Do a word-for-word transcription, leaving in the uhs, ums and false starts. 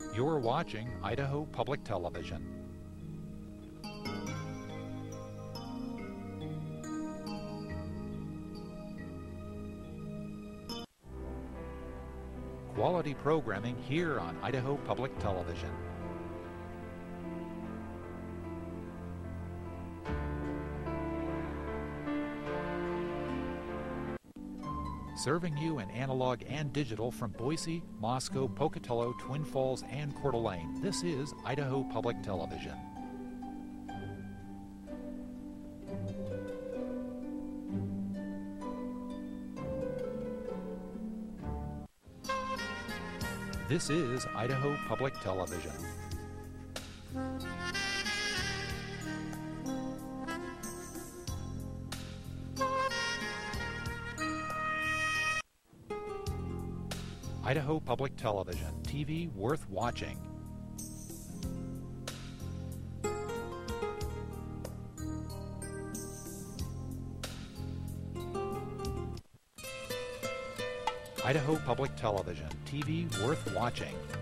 You're watching Idaho Public Television. Quality programming here on Idaho Public Television. Serving you in analog and digital from Boise, Moscow, Pocatello, Twin Falls, and Coeur d'Alene. This is Idaho Public Television. This is Idaho Public Television. Idaho Public Television, T V worth watching. Idaho Public Television, T V worth watching.